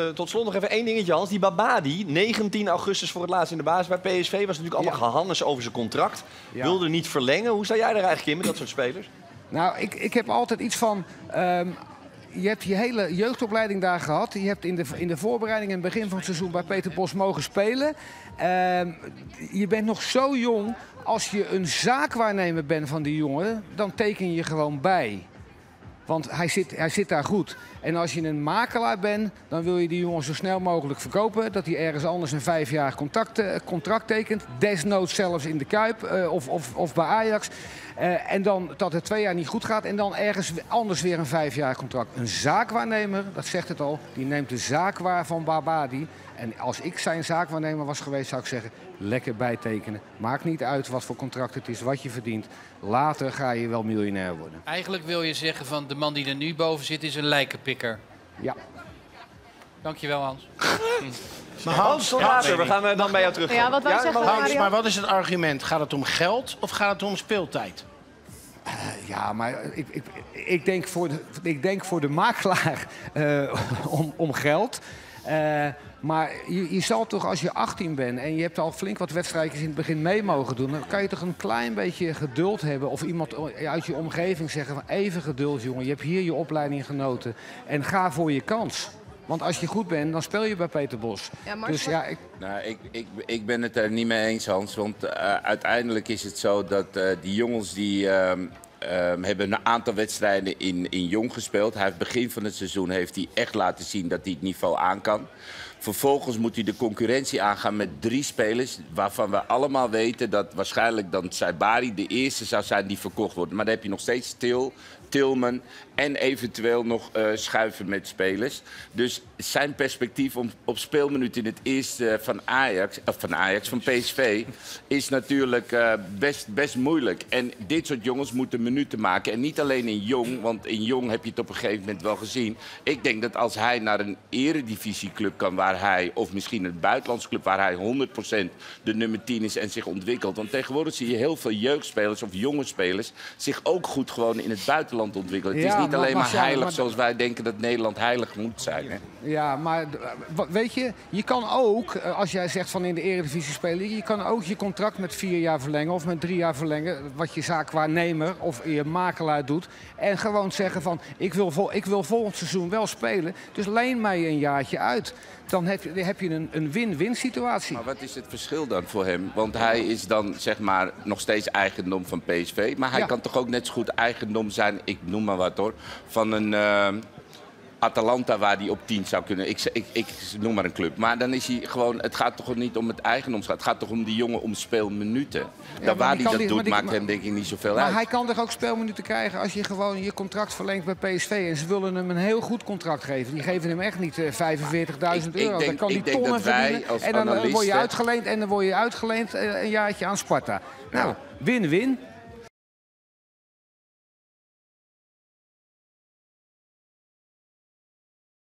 tot slot nog even één dingetje, Hans. Die Babadi, 19 augustus voor het laatst in de basis bij PSV. Was natuurlijk allemaal gehannes over zijn contract. Wilde niet verlengen. Hoe sta jij er eigenlijk in met dat soort spelers? Nou, ik heb altijd iets van... je hebt je hele jeugdopleiding daar gehad. Je hebt in de voorbereiding en het begin van het seizoen bij Peter Bos mogen spelen. Je bent nog zo jong. Als je een zaakwaarnemer bent van die jongen, dan teken je gewoon bij. Want hij zit daar goed. En als je een makelaar bent, dan wil je die jongen zo snel mogelijk verkopen. Dat hij ergens anders een 5 jaar contract tekent. Desnoods zelfs in de Kuip of bij Ajax. En dan dat het 2 jaar niet goed gaat. En dan ergens anders weer een 5 jaar contract. Een zaakwaarnemer, dat zegt het al, die neemt de zaak waar van Babadi. En als ik zijn zaakwaarnemer was geweest, zou ik zeggen, lekker bijtekenen. Maakt niet uit wat voor contract het is, wat je verdient. Later ga je wel miljonair worden. Eigenlijk wil je zeggen van de man die er nu boven zit is een lijkenpikker. Ja. Dankjewel, Hans. Maar Hans, tot later. We gaan dan bij jou terug. Ja, wat wij zeggen, Hans, maar wat is het argument? Gaat het om geld of gaat het om speeltijd? Ja, maar ik denk voor de makelaar om geld. Maar je zal toch, als je 18 bent en je hebt al flink wat wedstrijdjes in het begin mee mogen doen, dan kan je toch een klein beetje geduld hebben. Of iemand uit je omgeving zeggen van even geduld, jongen. Je hebt hier je opleiding genoten en ga voor je kans. Want als je goed bent, dan speel je bij Peter Bos. Ja, dus ja, ik ben het er niet mee eens, Hans. Want uiteindelijk is het zo dat die jongens die... hebben een aantal wedstrijden in Jong gespeeld. Hij heeft begin van het seizoen echt laten zien dat hij het niveau aan kan. Vervolgens moet hij de concurrentie aangaan met 3 spelers... waarvan we allemaal weten dat waarschijnlijk dan Saibari de eerste zou zijn die verkocht wordt. Maar dan heb je nog steeds Tilman en eventueel nog schuiven met spelers. Dus zijn perspectief om op speelminuten in het eerste van PSV... is natuurlijk best moeilijk. En dit soort jongens moeten minuten maken. En niet alleen in Jong, want in Jong heb je het op een gegeven moment wel gezien. Ik denk dat als hij naar een eredivisieclub kan waar hij... of misschien een buitenlandsclub waar hij 100% de nummer 10 is en zich ontwikkelt. Want tegenwoordig zie je heel veel jeugdspelers of jonge spelers... zich ook goed gewoon in het buitenland ontwikkelen. Het is niet alleen maar heilig zoals wij denken dat Nederland heilig moet zijn. Hè? Ja, maar weet je, je kan ook, als jij zegt van in de Eredivisie spelen... je kan ook je contract met 4 jaar verlengen of met 3 jaar verlengen... wat je zaakwaarnemer of je makelaar doet. En gewoon zeggen van, ik wil volgend seizoen wel spelen... dus leen mij een jaartje uit. Dan heb je een win-win situatie. Maar wat is het verschil dan voor hem? Want hij is dan zeg maar nog steeds eigendom van PSV. Maar hij kan toch ook net zo goed eigendom zijn, ik noem maar wat hoor... van een Atalanta waar hij op 10 zou kunnen. Ik noem maar een club. Maar dan is hij gewoon... Het gaat toch niet om het eigendomsrecht. Het gaat toch om die jongen om speelminuten. Ja, waar hij dat doet maakt hem denk ik niet zoveel uit. Maar hij kan toch ook speelminuten krijgen als je gewoon je contract verlengt bij PSV. En ze willen hem een heel goed contract geven. Die geven hem echt niet 45.000 euro. Dan kan hij tonnen verdienen. En dan word je uitgeleend een jaartje aan Sparta. Nou, win-win.